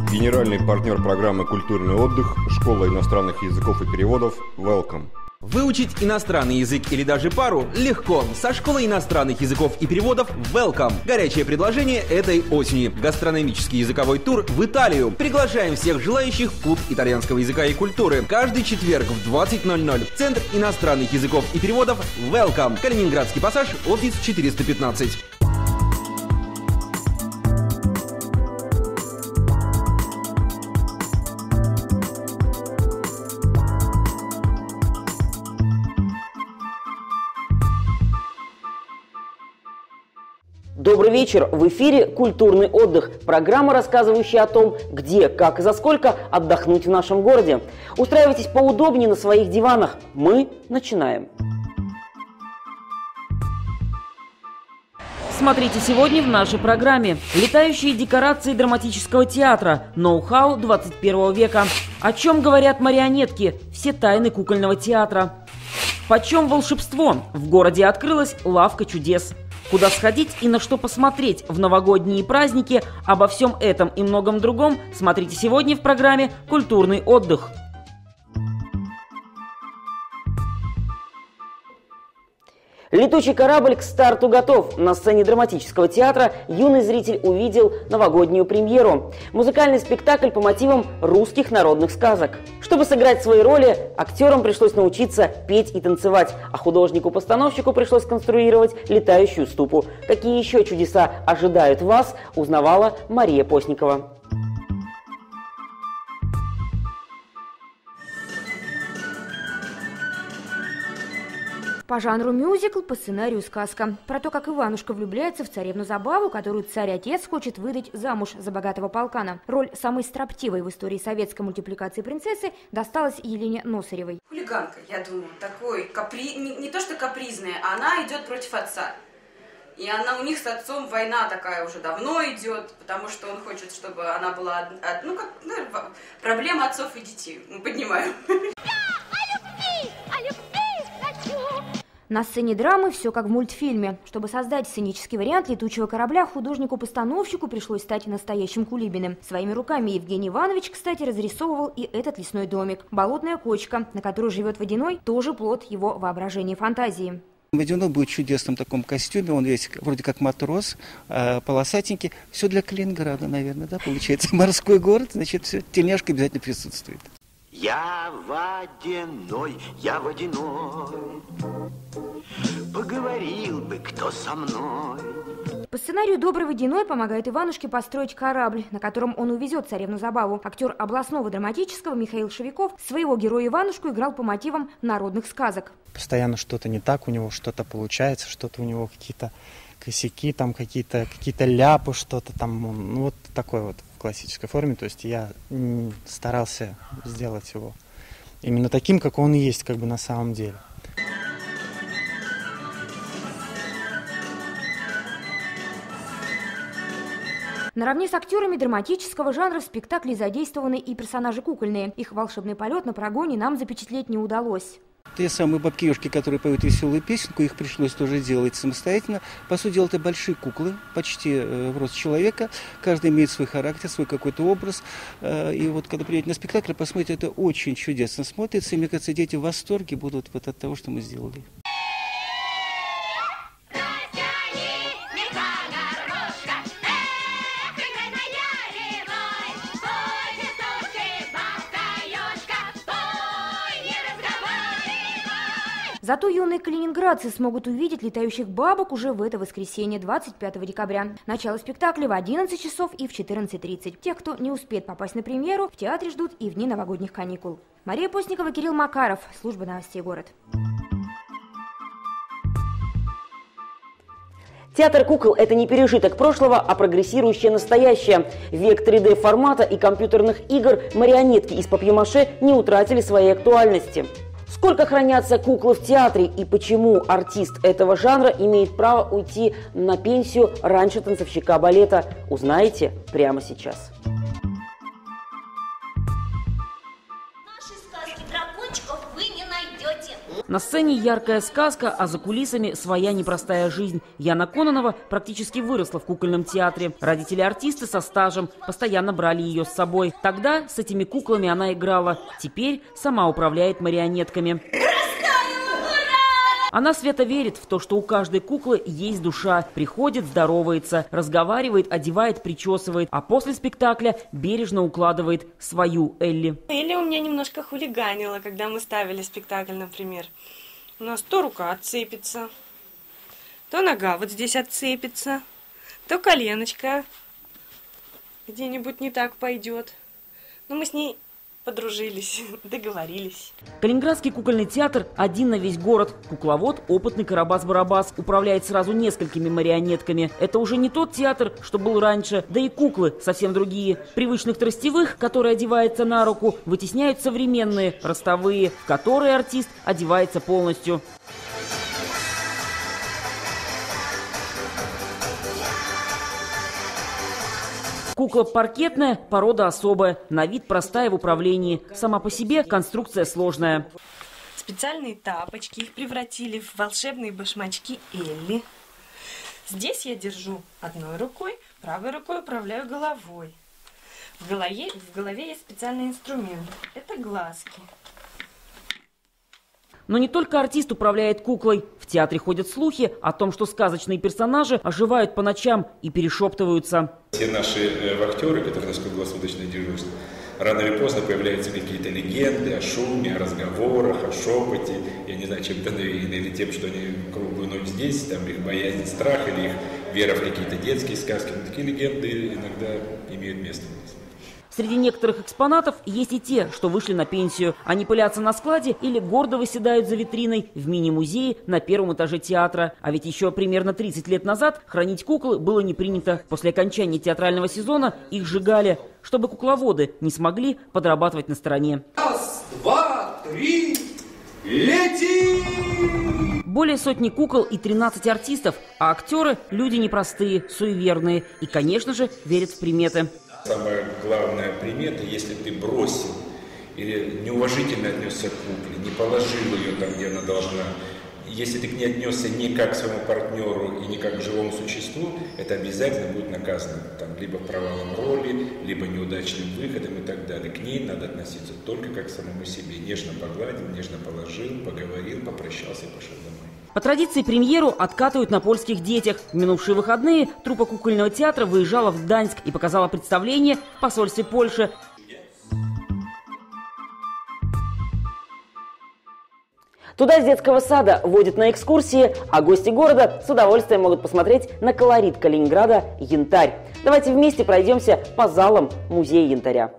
Генеральный партнер программы «Культурный отдых» – Школа иностранных языков и переводов «Welcome». Выучить иностранный язык или даже пару легко. Со школой иностранных языков и переводов Welcome. Горячее предложение этой осени. Гастрономический языковой тур в Италию. Приглашаем всех желающих в клуб итальянского языка и культуры. Каждый четверг в 20:00. Центр иностранных языков и переводов Welcome. Калининградский пассаж, офис 415. Добрый вечер! В эфире «Культурный отдых» – программа, рассказывающая о том, где, как и за сколько отдохнуть в нашем городе. Устраивайтесь поудобнее на своих диванах. Мы начинаем. Смотрите сегодня в нашей программе. Летающие декорации драматического театра. Ноу-хау 21 века. О чем говорят марионетки. Все тайны кукольного театра. Почем волшебство? В городе открылась лавка чудес. Куда сходить и на что посмотреть в новогодние праздники? Обо всем этом и многом другом смотрите сегодня в программе «Культурный отдых». Летучий корабль к старту готов. На сцене драматического театра юный зритель увидел новогоднюю премьеру. Музыкальный спектакль по мотивам русских народных сказок. Чтобы сыграть свои роли, актерам пришлось научиться петь и танцевать, а художнику-постановщику пришлось конструировать летающую ступу. Какие еще чудеса ожидают вас, узнавала Мария Постникова. По жанру мюзикл, по сценарию сказка. Про то, как Иванушка влюбляется в царевну Забаву, которую царь-отец хочет выдать замуж за богатого полкана. Роль самой строптивой в истории советской мультипликации принцессы досталась Елене Носаревой. Хулиганка, я думаю, такой не то что капризная, а она идет против отца. И у них с отцом война такая уже давно идет, потому что он хочет, чтобы она была, проблема отцов и детей. Мы поднимаем. На сцене драмы все как в мультфильме. Чтобы создать сценический вариант летучего корабля, художнику-постановщику пришлось стать настоящим Кулибиным. Своими руками Евгений Иванович, кстати, разрисовывал и этот лесной домик. Болотная кочка, на которой живет Водяной, тоже плод его воображения и фантазии. Водяной будет в чудесном таком костюме, он весь вроде как матрос, полосатенький. Все для Калининграда, наверное, да, получается. Морской город, значит, все, тельняшка обязательно присутствует. Я водяной, поговорил бы кто со мной. По сценарию добрый Водяной помогает Иванушке построить корабль, на котором он увезет царевну Забаву. Актер областного драматического Михаил Шевиков своего героя Иванушку играл по мотивам народных сказок. Постоянно что-то не так, у него что-то получается, что-то у него какие-то косяки, там какие-то ляпы, что-то там, ну вот такой вот в классической форме. То есть я старался сделать его именно таким, как он и есть, как бы на самом деле. Наравне с актерами драматического жанра в спектакле задействованы и персонажи кукольные. Их волшебный полет на прогоне нам запечатлеть не удалось. Те самые бабки-ежки, которые поют веселую песенку, их пришлось тоже делать самостоятельно. По сути дела, это большие куклы, почти в рост человека. Каждый имеет свой характер, свой какой-то образ. И вот когда приедете на спектакль, посмотрите, это очень чудесно смотрится. И мне кажется, дети в восторге будут вот от того, что мы сделали. Зато юные калининградцы смогут увидеть летающих бабок уже в это воскресенье, 25 декабря. Начало спектакля в 11 часов и в 14:30. Тех, кто не успеет попасть на премьеру, в театре ждут и в дни новогодних каникул. Мария Постникова, Кирилл Макаров, служба новостей «Город». Театр кукол – это не пережиток прошлого, а прогрессирующее настоящее. Век 3D-формата и компьютерных игр марионетки из папье-маше не утратили своей актуальности. Сколько хранятся куклы в театре и почему артист этого жанра имеет право уйти на пенсию раньше танцовщика балета, узнаете прямо сейчас. Наши сказки дракончиков вы не найдете. найдете. На сцене яркая сказка, а за кулисами своя непростая жизнь. Яна Кононова практически выросла в кукольном театре. Родители-артисты со стажем постоянно брали ее с собой. Тогда с этими куклами она играла. Теперь сама управляет марионетками. Она свято верит в то, что у каждой куклы есть душа. Приходит, здоровается, разговаривает, одевает, причесывает, а после спектакля бережно укладывает свою Элли. Элли у меня немножко хулиганила, когда мы ставили спектакль, например. У нас то рука отцепится, то нога вот здесь отцепится, то коленочка где-нибудь не так пойдет. Но мы с ней подружились, договорились. Калининградский кукольный театр один на весь город. Кукловод, опытный Карабас-Барабас, управляет сразу несколькими марионетками. Это уже не тот театр, что был раньше, да и куклы совсем другие. Привычных тростевых, которые одеваются на руку, вытесняют современные, ростовые, в которые артист одевается полностью. Кукла паркетная, порода особая, на вид простая в управлении. Сама по себе конструкция сложная. Специальные тапочки, их превратили в волшебные башмачки Элли. Здесь я держу одной рукой, правой рукой управляю головой. В голове есть специальный инструмент. Это глазки. Но не только артист управляет куклой. В театре ходят слухи о том, что сказочные персонажи оживают по ночам и перешептываются. Все наши вахтеры, которые на круглосуточное дежурство, рано или поздно появляются какие-то легенды о шуме, о разговорах, о шепоте. Я не знаю, чем-то навеяны, или тем, что они круглую ночь здесь, там их боязнь, страх, или их вера в какие-то детские сказки. Но такие легенды иногда имеют место у нас. Среди некоторых экспонатов есть и те, что вышли на пенсию. Они пылятся на складе или гордо выседают за витриной в мини-музее на первом этаже театра. А ведь еще примерно 30 лет назад хранить куклы было не принято. После окончания театрального сезона их сжигали, чтобы кукловоды не смогли подрабатывать на стороне. Раз, два, три, лети! Более сотни кукол и 13 артистов, а актеры – люди непростые, суеверные и, конечно же, верят в приметы. Самая главная примета, если ты бросил или неуважительно отнесся к кукле, не положил ее там, где она должна, если ты к ней отнесся не как к своему партнеру и не как к живому существу, это обязательно будет наказано. Там, либо провалом роли, либо неудачным выходом и так далее. К ней надо относиться только как к самому себе. Нежно погладил, нежно положил, поговорил, попрощался и пошел домой. По традиции премьеру откатывают на польских детях. В минувшие выходные труппа кукольного театра выезжала в Гданьск и показала представление в посольстве Польши. Туда с детского сада водят на экскурсии, а гости города с удовольствием могут посмотреть на колорит Калининграда «Янтарь». Давайте вместе пройдемся по залам музея янтаря.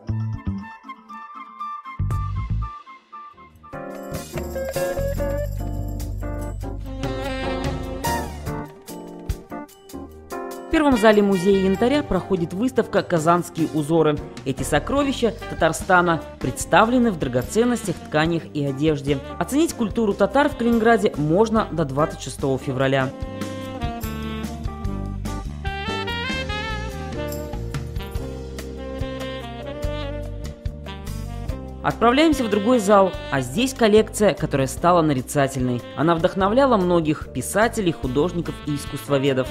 В первом зале музея янтаря проходит выставка «Казанские узоры». Эти сокровища Татарстана представлены в драгоценностях, тканях и одежде. Оценить культуру татар в Калининграде можно до 26 февраля. Отправляемся в другой зал, а здесь коллекция, которая стала нарицательной. Она вдохновляла многих писателей, художников и искусствоведов.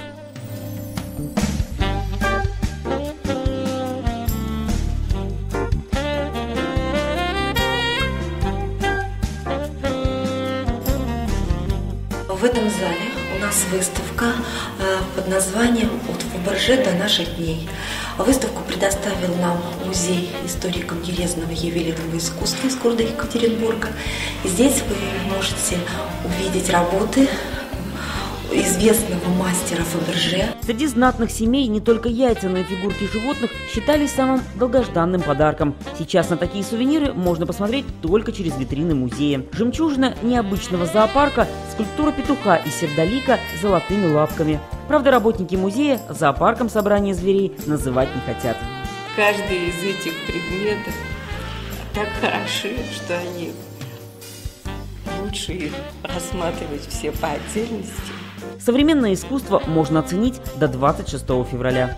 В этом зале у нас выставка под названием «От Фаберже до наших дней». Выставку предоставил нам Музей истории конкерезного ювелирного искусства из города Екатеринбурга. Здесь вы можете увидеть работы известного мастера Фаберже. Среди знатных семей не только яйца, но и фигурки животных считались самым долгожданным подарком. Сейчас на такие сувениры можно посмотреть только через витрины музея. Жемчужина необычного зоопарка – скульптура петуха из сердолика с золотыми лапками. Правда, работники музея зоопарком собрания зверей называть не хотят. Каждый из этих предметов так хороши, что они лучше их рассматривать все по отдельности. Современное искусство можно оценить до 26 февраля.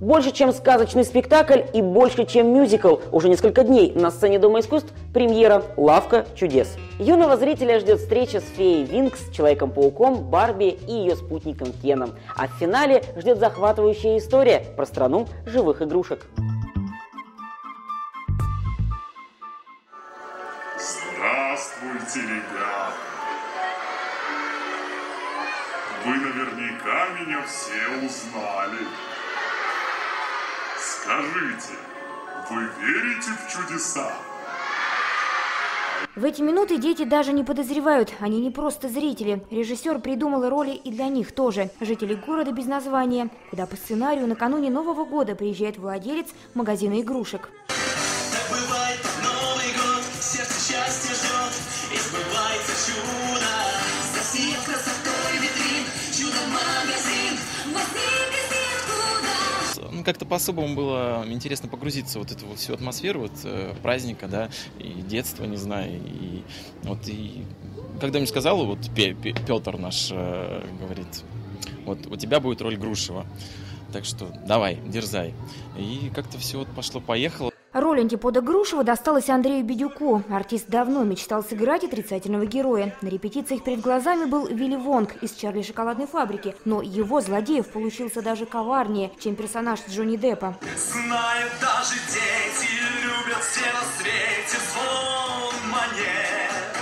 Больше, чем сказочный спектакль и больше, чем мюзикл. Уже несколько дней на сцене Дома искусств премьера «Лавка чудес». Юного зрителя ждет встреча с феей Винкс, Человеком-пауком, Барби и ее спутником Кеном. А в финале ждет захватывающая история про страну живых игрушек. Здравствуйте, ребята! Вы наверняка меня все узнали. Скажите, вы верите в чудеса? В эти минуты дети даже не подозревают, они не просто зрители. Режиссер придумал роли и для них тоже. Жители города без названия, куда по сценарию накануне Нового года приезжает владелец магазина игрушек. Так бывает Новый год, сердце счастья ждет, и сбывается чудо. Засияет красотой витрин, чудо-магазин, возник Ну, как-то по-особому было интересно погрузиться в вот эту вот всю атмосферу вот, праздника, да, и детства, не знаю, и когда мне сказал, вот Петр наш говорит, вот у тебя будет роль Грушева, так что давай, дерзай, и как-то все вот пошло-поехало. Роль антипода Грушева досталась Андрею Бедюку. Артист давно мечтал сыграть отрицательного героя. На репетициях перед глазами был Вилли Вонг из «Чарли и шоколадной фабрики», но его злодеев получился даже коварнее, чем персонаж Джонни Деппа. Знают даже дети, любят все на свете звон монет.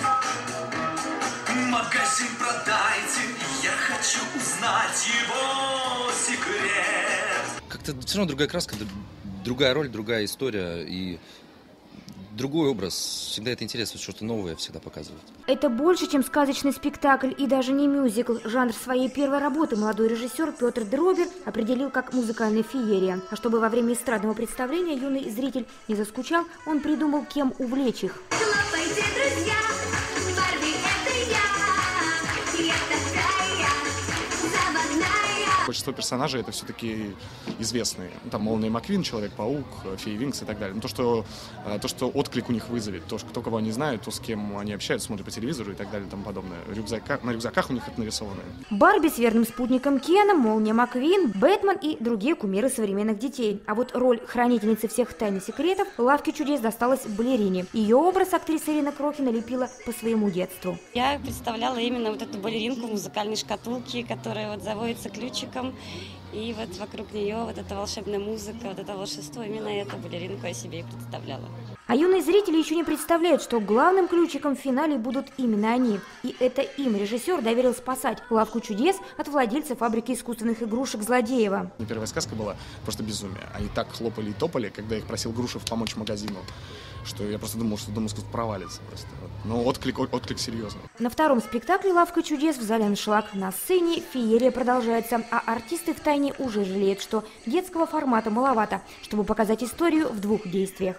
Магазин продайте, я хочу узнать его секрет. Как-то все равно другая краска, другая роль, другая история и другой образ. Всегда это интересно, что-то новое всегда показывает. Это больше, чем сказочный спектакль и даже не мюзикл. Жанр своей первой работы молодой режиссер Петр Дробер определил как музыкальная феерия. А чтобы во время эстрадного представления юный зритель не заскучал, он придумал, кем увлечь их. Хлопайте, друзья, Барби, это я такая заводная. Большинство персонажей это все-таки известные. Там Молния Маквин, Человек-паук, Фея Винкс и так далее. Но то, что отклик у них вызовет, то, кто кого они знают, то, с кем они общаются, смотрят по телевизору и так далее и тому подобное. На рюкзаках у них это нарисовано. Барби с верным спутником Кеном, Молния Маквин, Бэтмен и другие кумиры современных детей. А вот роль хранительницы всех тайн и секретов «Лавки чудес» досталась балерине. Ее образ актриса Ирина Крохина лепила по своему детству. Я представляла именно вот эту балеринку в музыкальной шкатулке, которая вот заводится ключиком. И вот вокруг нее вот эта волшебная музыка, вот это волшебство, именно эту балеринку я себе и представляла. А юные зрители еще не представляют, что главным ключиком в финале будут именно они. И это им режиссер доверил спасать «Лавку чудес» от владельца фабрики искусственных игрушек Злодеева. Первая сказка была просто безумие. Они так хлопали и топали, когда их просил Грушев помочь магазину, что я просто думал, что Дом искусств провалится просто. Но отклик серьезный. На втором спектакле «Лавка чудес» в зале «Аншлаг» на сцене феерия продолжается, а артисты втайне уже жалеют, что детского формата маловато, чтобы показать историю в двух действиях.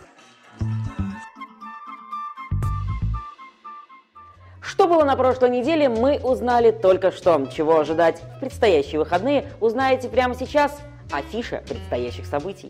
Что было на прошлой неделе, мы узнали только что. Чего ожидать в предстоящие выходные, узнаете прямо сейчас. Афиша предстоящих событий.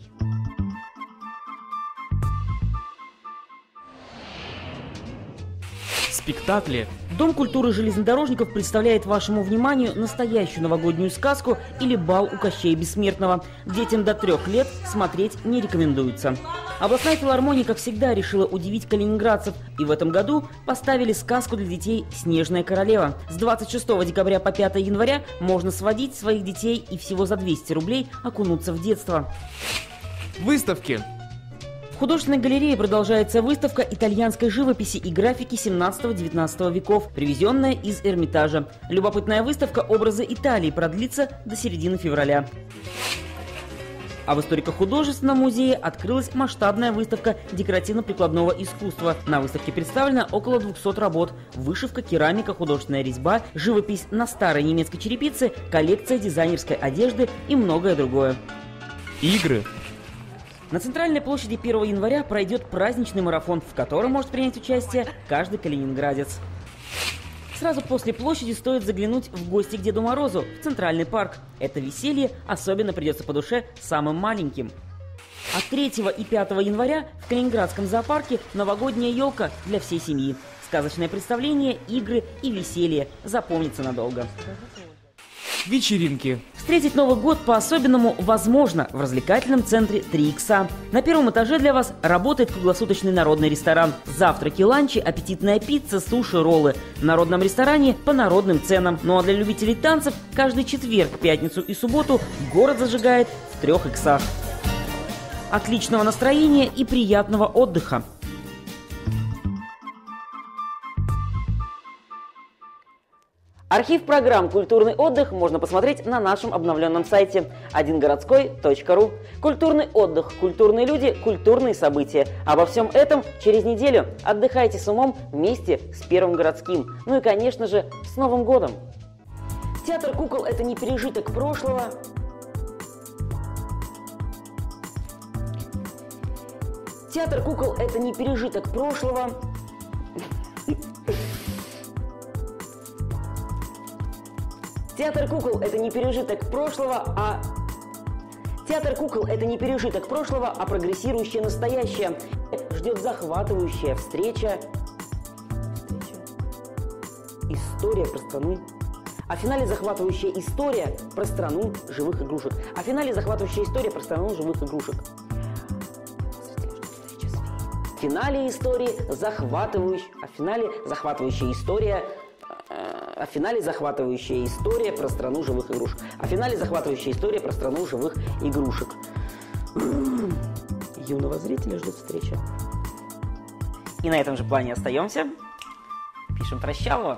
Спектакли. Дом культуры железнодорожников представляет вашему вниманию настоящую новогоднюю сказку или бал у Кощея Бессмертного. Детям до 3 лет смотреть не рекомендуется. Областная филармония, как всегда, решила удивить калининградцев. И в этом году поставили сказку для детей «Снежная королева». С 26 декабря по 5 января можно сводить своих детей и всего за 200 рублей окунуться в детство. Выставки. В художественной галерее продолжается выставка итальянской живописи и графики 17-19 веков, привезенная из Эрмитажа. Любопытная выставка «Образы Италии» продлится до середины февраля. А в историко-художественном музее открылась масштабная выставка декоративно-прикладного искусства. На выставке представлено около 200 работ. Вышивка, керамика, художественная резьба, живопись на старой немецкой черепице, коллекция дизайнерской одежды и многое другое. Игры. На центральной площади 1 января пройдет праздничный марафон, в котором может принять участие каждый калининградец. Сразу после площади стоит заглянуть в гости к Деду Морозу, в Центральный парк. Это веселье особенно придется по душе самым маленьким. А 3 и 5 января в Калининградском зоопарке новогодняя елка для всей семьи. Сказочное представление, игры и веселье запомнится надолго. вечеринки. Встретить Новый год по-особенному возможно в развлекательном центре 3 икса. На первом этаже для вас работает круглосуточный народный ресторан. Завтраки, ланчи, аппетитная пицца, суши, роллы. В народном ресторане по народным ценам. Ну а для любителей танцев каждый четверг, пятницу и субботу город зажигает в 3 иксах. Отличного настроения и приятного отдыха! Архив программ «Культурный отдых» можно посмотреть на нашем обновленном сайте одингородской.ру. Культурный отдых, культурные люди, культурные события. Обо всем этом через неделю. Отдыхайте с умом вместе с Первым городским. Ну и, конечно же, с Новым годом! Театр кукол – это не пережиток прошлого. Театр кукол – это не пережиток прошлого. Театр кукол – это не пережиток прошлого, а... Театр кукол – это не пережиток прошлого, а прогрессирующее настоящее. Ждет захватывающая встреча. История про страну. А в финале захватывающая история про страну живых игрушек. А в финале захватывающая история про страну живых игрушек. В финале истории захватывающая... А в финале захватывающая история... А в финале захватывающая история про страну живых игрушек. А в финале захватывающая история про страну живых игрушек. Юного зрителя ждет встреча. И на этом же плане остаемся. Пишем прощалово.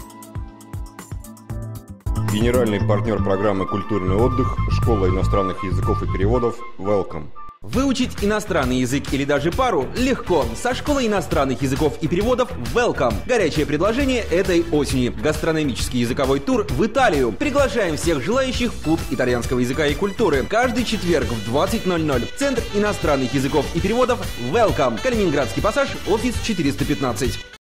Генеральный партнер программы «Культурный отдых» – Школа иностранных языков и переводов «Welcome». Выучить иностранный язык или даже пару легко. Со школой иностранных языков и переводов Welcome. Горячее предложение этой осени. Гастрономический языковой тур в Италию. Приглашаем всех желающих в клуб итальянского языка и культуры. Каждый четверг в 20:00. Центр иностранных языков и переводов Welcome. Калининградский пассаж, офис 415.